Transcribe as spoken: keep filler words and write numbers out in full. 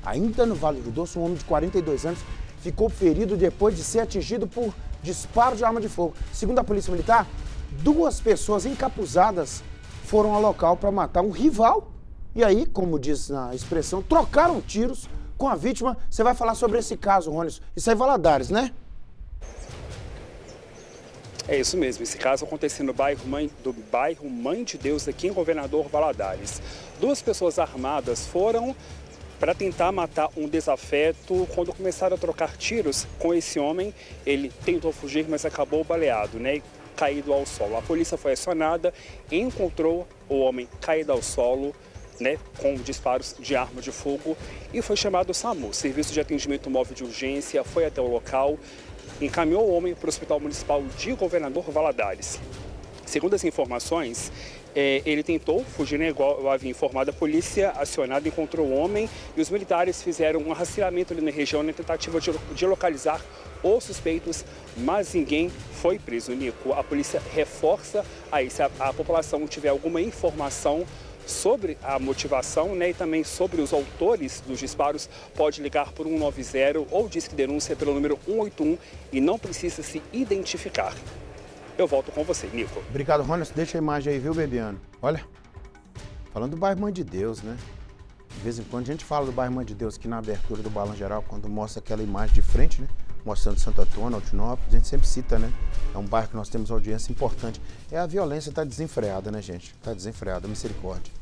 Ainda no Vale do Doce, um homem de quarenta e dois anos ficou ferido depois de ser atingido por disparo de arma de fogo. Segundo a Polícia Militar, duas pessoas encapuzadas foram ao local para matar um rival. E aí, como diz na expressão, trocaram tiros com a vítima. Você vai falar sobre esse caso, Ronis. Isso é em Valadares, né? É isso mesmo, esse caso aconteceu no bairro Mãe, do bairro Mãe de Deus, aqui em Governador Valadares. Duas pessoas armadas foram para tentar matar um desafeto. Quando começaram a trocar tiros com esse homem, ele tentou fugir, mas acabou baleado, né? Caído ao solo. A polícia foi acionada e encontrou o homem caído ao solo, né, com disparos de arma de fogo, e foi chamado o SAMU, Serviço de Atendimento Móvel de Urgência, foi até o local, encaminhou o homem para o Hospital Municipal de Governador Valadares. Segundo as informações, é, ele tentou fugir, né, igual eu havia informado, a polícia acionada encontrou o homem e os militares fizeram um rastreamento ali na região na tentativa de, de localizar os suspeitos, mas ninguém foi preso, Nico. A polícia reforça aí, se a, a população tiver alguma informação sobre a motivação, né, e também sobre os autores dos disparos, pode ligar por um nove zero ou disque denúncia pelo número um oito um e não precisa se identificar. Eu volto com você, Nico. Obrigado, Ronis. Deixa a imagem aí, viu, Bebiano? Olha, falando do bairro Mãe de Deus, né? De vez em quando a gente fala do bairro Mãe de Deus aqui na abertura do Balanço Geral, quando mostra aquela imagem de frente, né? Mostrando Santo Antônio, Altinópolis, a gente sempre cita, né? É um bairro que nós temos audiência importante. É, a violência está desenfreada, né, gente? Está desenfreada, misericórdia.